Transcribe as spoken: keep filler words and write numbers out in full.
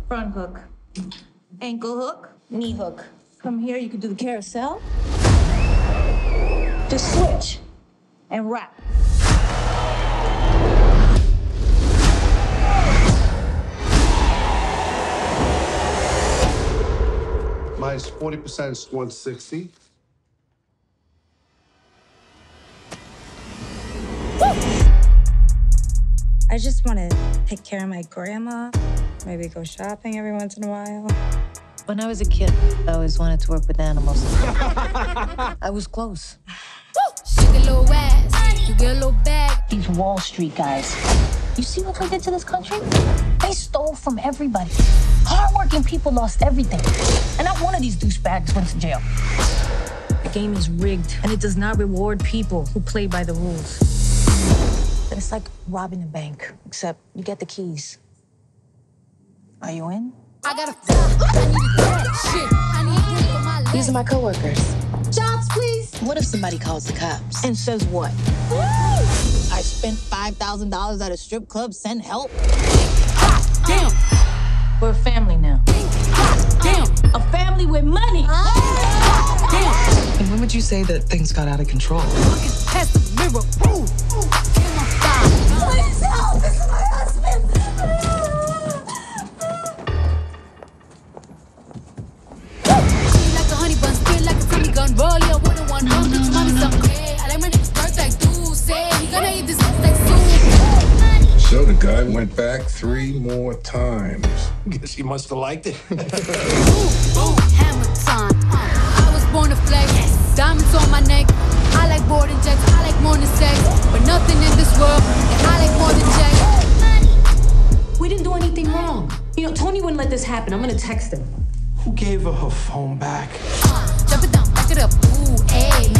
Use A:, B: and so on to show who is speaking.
A: Front hook. Ankle hook. Knee hook. From here, you can do the carousel. Just switch and wrap.
B: Minus forty percent is one sixty.
C: I just want to take care of my grandma, maybe go shopping every once in a while.
D: When I was a kid, I always wanted to work with animals. I was close.
E: Shake a little ass, you get a little bag.
F: These Wall Street guys, you see what they did to this country? They stole from everybody. Hardworking people lost everything. And not one of these douchebags went to jail.
C: The game is rigged, and it does not reward people who play by the rules.
F: It's like robbing a bank, except you get the keys. Are you in?
E: I got a I need a dad. Shit, I need room for my legs.
D: These are my coworkers.
F: Jobs, please.
D: What if somebody calls the cops?
F: And says what?
D: Woo! I spent five thousand dollars at a strip club, send help.
F: Ah, damn. We're a family now. Ah, damn. A family with money. Ah, damn.
G: And when would you say that things got out of control?
E: Looking past the mirror. Ooh, ooh.
F: Please help! This is my husband!
E: Like a honey bun, spin like a Tommy gun. Roll your one on one, don't get mommy some cray. I like my niggas birth like dude say. He gonna eat this like soon.
H: So the guy went back three more times.
I: Guess he must have liked it.
E: Ooh, ooh, hammer time. Uh, I was born to flex. Yes. Diamonds on my neck. I like boarding jets. I like more than sex. But nothing in this world that I like more than checks.
F: We didn't do anything wrong. You know, Tony wouldn't let this happen. I'm gonna text him.
I: Who gave her her phone back?
E: Uh, jump it down, back it up. Ooh, ayy.